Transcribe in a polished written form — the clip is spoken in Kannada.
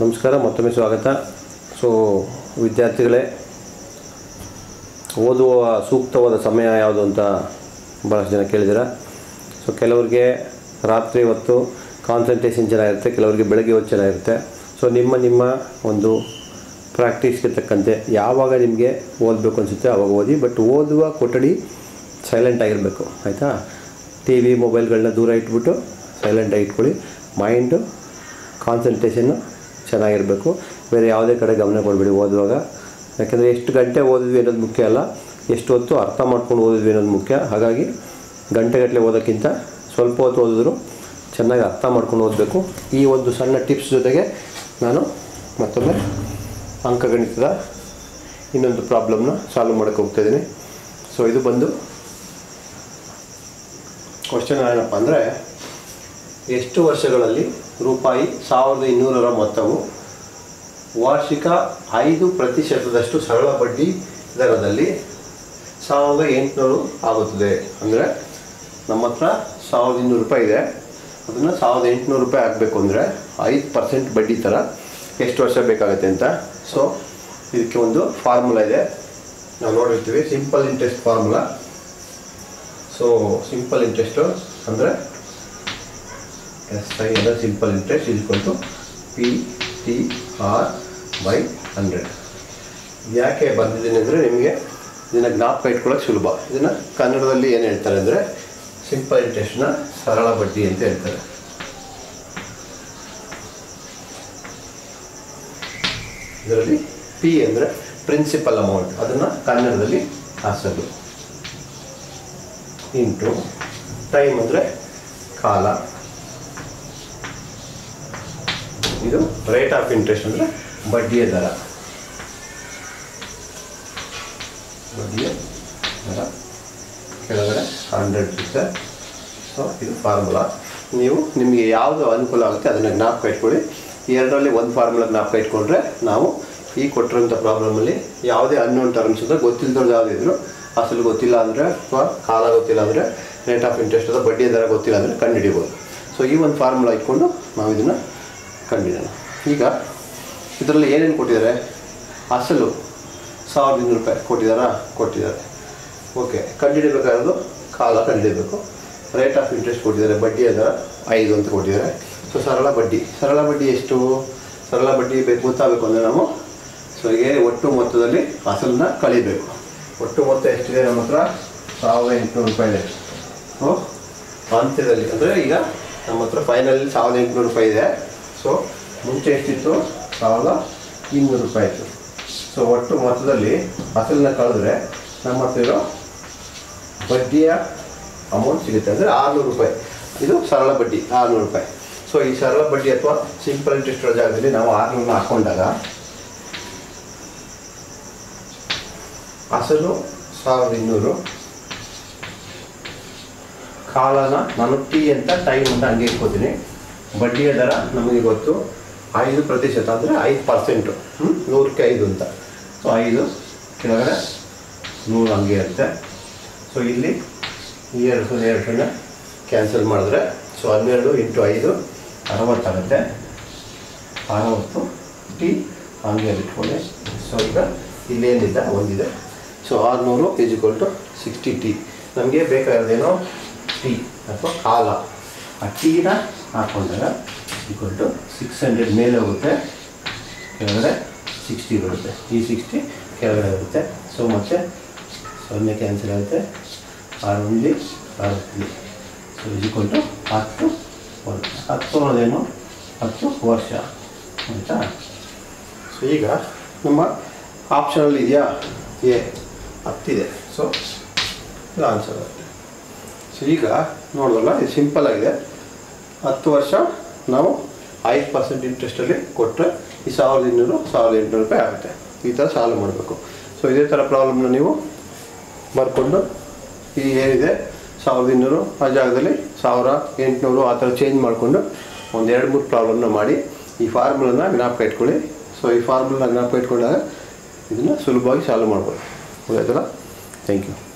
ನಮಸ್ಕಾರ, ಮತ್ತೊಮ್ಮೆ ಸ್ವಾಗತ. ಸೊ ವಿದ್ಯಾರ್ಥಿಗಳೇ, ಓದುವ ಸೂಕ್ತವಾದ ಸಮಯ ಯಾವುದು ಅಂತ ಭಾಳಷ್ಟು ಜನ ಕೇಳಿದ್ದೀರಾ. ಸೊ ಕೆಲವರಿಗೆ ರಾತ್ರಿ ಹೊತ್ತು ಕಾನ್ಸಂಟ್ರೇಷನ್ ಚೆನ್ನಾಗಿರುತ್ತೆ, ಕೆಲವರಿಗೆ ಬೆಳಗ್ಗೆ ಹೊತ್ತು ಚೆನ್ನಾಗಿರುತ್ತೆ. ಸೊ ನಿಮ್ಮ ಒಂದು ಪ್ರಾಕ್ಟೀಸ್ಗೆ ತಕ್ಕಂತೆ ಯಾವಾಗ ನಿಮಗೆ ಓದಬೇಕು ಅನಿಸುತ್ತೆ ಆವಾಗ ಓದಿ. ಬಟ್ ಓದುವ ಕೊಠಡಿ ಸೈಲೆಂಟ್ ಆಗಿರಬೇಕು, ಆಯಿತಾ? ಟಿ ವಿ ಮೊಬೈಲ್ಗಳನ್ನ ದೂರ ಇಟ್ಬಿಟ್ಟು ಸೈಲೆಂಟಾಗಿ ಇಟ್ಕೊಳ್ಳಿ. ಮೈಂಡು ಕಾನ್ಸಂಟ್ರೇಷನ್ನು ಚೆನ್ನಾಗಿರಬೇಕು. ಬೇರೆ ಯಾವುದೇ ಕಡೆ ಗಮನ ಕೊಡಬೇಡಿ ಓದುವಾಗ. ಯಾಕೆಂದರೆ ಎಷ್ಟು ಗಂಟೆ ಓದಿದ್ವಿ ಅನ್ನೋದು ಮುಖ್ಯ ಅಲ್ಲ, ಎಷ್ಟು ಹೊತ್ತು ಅರ್ಥ ಮಾಡ್ಕೊಂಡು ಓದಿದ್ವಿ ಅನ್ನೋದು ಮುಖ್ಯ. ಹಾಗಾಗಿ ಗಂಟೆಗಟ್ಟಲೆ ಓದೋಕ್ಕಿಂತ ಸ್ವಲ್ಪ ಹೊತ್ತು ಓದಿದ್ರು ಚೆನ್ನಾಗಿ ಅರ್ಥ ಮಾಡ್ಕೊಂಡು ಓದಬೇಕು. ಈ ಒಂದು ಸಣ್ಣ ಟಿಪ್ಸ್ ಜೊತೆಗೆ ನಾನು ಮತ್ತೊಮ್ಮೆ ಅಂಕಗಣಿತದ ಇನ್ನೊಂದು ಪ್ರಾಬ್ಲಮ್ನ ಸಾಲ್ವ್ ಮಾಡೋಕ್ಕೆ ಹೋಗ್ತಾಯಿದ್ದೀನಿ. ಸೊ ಇದು ಬಂದು ಕ್ವಶನ್ ಏನಪ್ಪ ಅಂದರೆ, ಎಷ್ಟು ವರ್ಷಗಳಲ್ಲಿ ರೂಪಾಯಿ 1200ರ ಮೊತ್ತವು ವಾರ್ಷಿಕ 5% ಸರಳ ಬಡ್ಡಿ ದರದಲ್ಲಿ 1800 ಆಗುತ್ತದೆ? ಅಂದರೆ ನಮ್ಮ ಹತ್ರ 1200 ರೂಪಾಯಿ ಇದೆ, ಅದನ್ನು 1800 ರೂಪಾಯಿ ಆಗಬೇಕು ಅಂದರೆ 5% ಬಡ್ಡಿ ಥರ ಎಷ್ಟು ವರ್ಷ ಬೇಕಾಗುತ್ತೆ ಅಂತ. ಸೊ ಇದಕ್ಕೆ ಒಂದು ಫಾರ್ಮುಲಾ ಇದೆ, ನಾವು ನೋಡಿರ್ತೀವಿ, simple interest formula. So simple interest ಅಂದರೆ SI ಅಂದರೆ ಸಿಂಪಲ್ ಇಂಟ್ರೆಸ್ಟ್ = PTR/100. ಯಾಕೆ ಬಂದಿದ್ದೀನಿ ಅಂದರೆ ನಿಮಗೆ ಇದನ್ನು ಜ್ಞಾಪಕ ಇಟ್ಕೊಳ್ಳೋಕೆ ಸುಲಭ. ಇದನ್ನು ಕನ್ನಡದಲ್ಲಿ ಏನು ಹೇಳ್ತಾರೆ ಅಂದರೆ ಸಿಂಪಲ್ ಇಂಟ್ರೆಸ್ಟ್ನ ಸರಳ ಬಡ್ಡಿ ಅಂತ ಹೇಳ್ತಾರೆ. ಇದರಲ್ಲಿ P ಅಂದರೆ ಪ್ರಿನ್ಸಿಪಲ್ ಅಮೌಂಟ್, ಅದನ್ನು ಕನ್ನಡದಲ್ಲಿ ಅಸಲು, ಇಂಟು ಟೈಮ್ ಅಂದರೆ ಕಾಲ, ಇದು ರೇಟ್ ಆಫ್ ಇಂಟ್ರೆಸ್ಟ್ ಅಂದರೆ ಬಡ್ಡಿಯ ದರ. ಕೆಳಗಡೆ 100 ಇರುತ್ತೆ. ಸೊ ಇದು ಫಾರ್ಮುಲಾ. ನಿಮಗೆ ಯಾವುದು ಅನುಕೂಲ ಆಗುತ್ತೆ ಅದನ್ನು ಜ್ಞಾಪಕ ಇಟ್ಕೊಳ್ಳಿ. ಈ ಎರಡರಲ್ಲಿ ಒಂದು ಫಾರ್ಮುಲಾ ಜ್ಞಾಪಕ ಇಟ್ಕೊಂಡ್ರೆ ನಾವು ಈ ಕೊಟ್ಟಿರೋಂಥ ಪ್ರಾಬ್ಲಮಲ್ಲಿ ಯಾವುದೇ ಅನ್ನೋನ್ ಟರ್ಮ್ಸ್ ಅಂದರೆ ಗೊತ್ತಿಲ್ಲದವ್ರು ಯಾವುದಿದ್ರು, ಅಸಲು ಗೊತ್ತಿಲ್ಲ ಅಂದರೆ ಅಥವಾ ಕಾಲ ಗೊತ್ತಿಲ್ಲ ಅಂದರೆ, ರೇಟ್ ಆಫ್ ಇಂಟ್ರೆಸ್ಟ್ ಅಥವಾ ಬಡ್ಡಿಯ ದರ ಗೊತ್ತಿಲ್ಲ ಅಂದರೆ ಕಂಡುಹಿಡಿಬೋದು. ಸೊ ಈ ಒಂದು ಫಾರ್ಮುಲಾ ಇಟ್ಕೊಂಡು ನಾವು ಇದನ್ನು ಕಂಡಿದ್ದಾನೆ. ಈಗ ಇದರಲ್ಲಿ ಏನೇನು ಕೊಟ್ಟಿದ್ದಾರೆ? ಅಸಲು 1200 ರೂಪಾಯಿ ಕೊಟ್ಟಿದ್ದಾರೆ. ಓಕೆ, ಕಂಡುಹಿಡಿಬೇಕಾಗಿರೋದು ಕಾಲ ಕಂಡುಹಿಡಿಯಬೇಕು. ರೇಟ್ ಆಫ್ ಇಂಟ್ರೆಸ್ಟ್ ಕೊಟ್ಟಿದ್ದಾರೆ, ಬಡ್ಡಿಯ ದರ 5 ಅಂತ ಕೊಟ್ಟಿದ್ದಾರೆ. ಸೊ ಸರಳ ಬಡ್ಡಿ ಎಷ್ಟು? ಸರಳ ಬಡ್ಡಿ ಗೊತ್ತಾಗಬೇಕು ಅಂದರೆ ನಾವು ಒಟ್ಟು ಮೊತ್ತದಲ್ಲಿ ಅಸಲನ್ನ ಕಳಿಬೇಕು. ಒಟ್ಟು ಮೊತ್ತ ಎಷ್ಟಿದೆ ನಮ್ಮ ಹತ್ರ? 1800 ರೂಪಾಯಿ ಇದೆ. ಸೊ ಅಂತ್ಯದಲ್ಲಿ ಅಂದರೆ ಈಗ ನಮ್ಮ ಹತ್ರ ಫೈನಲಿ 1800 ರೂಪಾಯಿ ಇದೆ. ಸೊ ಮುಂಚೆ ಎಷ್ಟಿತ್ತು? 1200 ರೂಪಾಯಿ ಇತ್ತು. ಸೊ ಒಟ್ಟು ಮೊತ್ತದಲ್ಲಿ ಅಸಲನ್ನ ಕಳೆದ್ರೆ ನಮ್ಮ ಹತ್ರ ಇರೋ ಬಡ್ಡಿಯ ಅಮೌಂಟ್ ಸಿಗುತ್ತೆ, ಅಂದರೆ 600 ರೂಪಾಯಿ. ಇದು ಸರಳ ಬಡ್ಡಿ 600 ರೂಪಾಯಿ. ಸೊ ಈ ಸರಳ ಬಡ್ಡಿ ಅಥವಾ ಸಿಂಪಲ್ ಇಂಟ್ರೆಸ್ಟ್ ಜಾಗದಲ್ಲಿ ನಾವು 600 ಹಾಕ್ಕೊಂಡಾಗ ಅಸಲು 1200, ಕಾಲನ ನಾನು T ಅಂತ ಟೈಮ್ ಅಂತ ಹಂಗೆ ಇಟ್ಕೋತೀನಿ. ಬಡ್ಡಿಯ ದರ ನಮಗೆ ಗೊತ್ತು 5% ಅಂದರೆ 5%, 100ಕ್ಕೆ 5 ಅಂತ. ಸೊ 5 ಕೆಳಗಡೆ 100 ಹಂಗೆ ಇರುತ್ತೆ. ಸೊ ಇಲ್ಲಿ 2 ಕ್ಯಾನ್ಸಲ್ ಮಾಡಿದ್ರೆ ಸೊ 12 × 5 60 ಆಗುತ್ತೆ. 60 T ಹಂಗೆ ಇಟ್ಕೊಳ್ಳಿ. ಸೊ ಈಗ ಇಲ್ಲೇನಿಲ್ಲ, ಒಂದಿದೆ. So 600 = 60 T. ನಮಗೆ ಬೇಕಾಗಿರೋದೇನೋ T ಅಥವಾ ಕಾಲ. ಆ ಟೀನ ಹಾಕ್ಕೊಂಡಾಗ =600 ಮೇಲೆ ಹೋಗುತ್ತೆ, ಕೆಳಗಡೆ 60 ಬರುತ್ತೆ. ಈ 60 ಕೆಳಗಡೆ ಬರುತ್ತೆ. ಸೊ ಮತ್ತೆ 0 ಕ್ಯಾನ್ಸಲ್ ಆಗುತ್ತೆ. 6 ಸೊ =10 ಅನ್ನೋದೇನು 10 ವರ್ಷ, ಆಯಿತಾ? ಸೊ ಈಗ ನಮ್ಮ ಆಪ್ಷನಲ್ಲಿ ಇದೆಯಾ? ಎ 10 ಇದೆ. ಸೊ ಇದು ಆನ್ಸರ್ ಆಗುತ್ತೆ. ಸೊ ಈಗ ನೋಡೋಲ್ಲ, ಇದು ಸಿಂಪಲ್ ಆಗಿದೆ. 10 ವರ್ಷ ನಾವು 5% ಇಂಟ್ರೆಸ್ಟಲ್ಲಿ ಕೊಟ್ಟರೆ ಈ 1800 ರೂಪಾಯಿ ಆಗುತ್ತೆ. ಈ ಥರ ಸಾಲ್ವ್ ಮಾಡಬೇಕು. ಸೊ ಇದೇ ಥರ ಪ್ರಾಬ್ಲಮ್ನ ನೀವು ಬರ್ಕೊಂಡು ಈ ಏನಿದೆ 1200 ಆ ಜಾಗದಲ್ಲಿ 1800 ಆ ಥರ ಚೇಂಜ್ ಮಾಡಿಕೊಂಡು ಒಂದು 2-3 ಪ್ರಾಬ್ಲಮ್ನ ಮಾಡಿ ಈ ಫಾರ್ಮುಲಾನ ಜ್ಞಾಪಕ ಇಟ್ಕೊಳ್ಳಿ. ಸೊ ಈ ಫಾರ್ಮುಲಾನ ಜ್ಞಾಪಕ ಇಟ್ಕೊಂಡಾಗ ಇದನ್ನು ಸುಲಭವಾಗಿ ಸಾಲ್ವ್ ಮಾಡ್ಬೋದು. ಗೊತ್ತಾಯ್ತಲ್ಲ? Thank you.